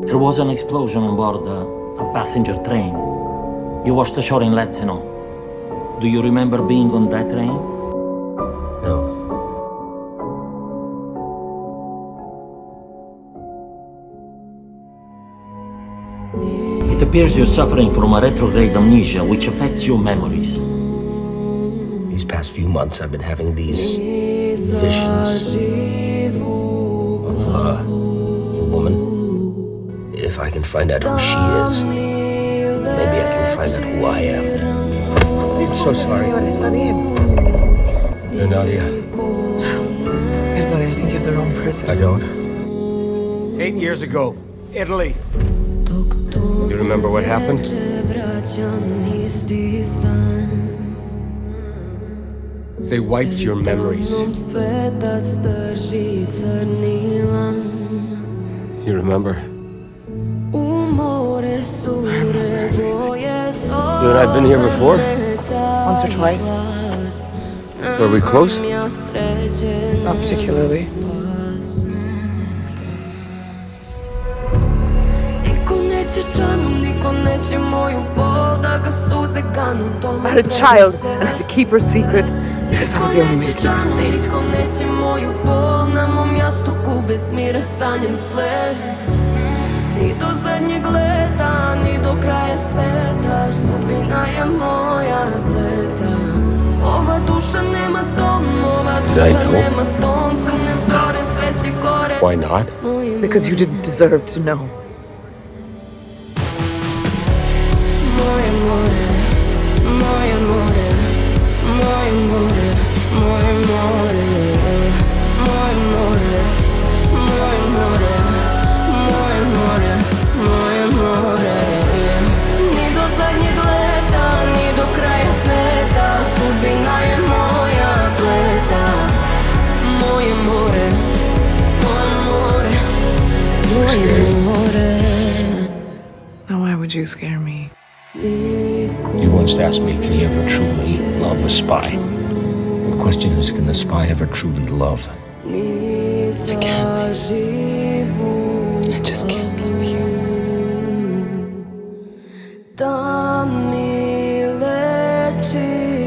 There was an explosion on board a passenger train. You watched the show in Lazzino. Do you remember being on that train? No. It appears you're suffering from a retrograde amnesia, which affects your memories. These past few months, I've been having these visions of a woman. If I can find out who she is, maybe I can find out who I am. I'm so sorry. Está bien. Nadia. Perdón, I think you have the wrong person. I don't. 8 years ago, Italy. Do you remember what happened? They wiped your memories. You remember? You and I've been here before? Once or twice. Were we close? Not particularly. I had a child and had to keep her secret because I was the only way to keep her safe. Ni do zadnjeg leta, ni do kraja sveta, sudbina je moja pleta. Ova duša nema dom, ova duša nema ton, crne zore, sveće gore. Why not? Because you didn't deserve to know. Moje more, moje more, moje more, moje more, moje more, moje more. Moje more, ni do zadnjeg leta, ni do kraja sveta, sudbina je moja pleta. Moje more, moje more, moje more. Now why would you scare me? You once asked me, can you ever truly love a spy? The question is, can the spy ever truly love? I can't, Mace. I just can't love you. Da mi leči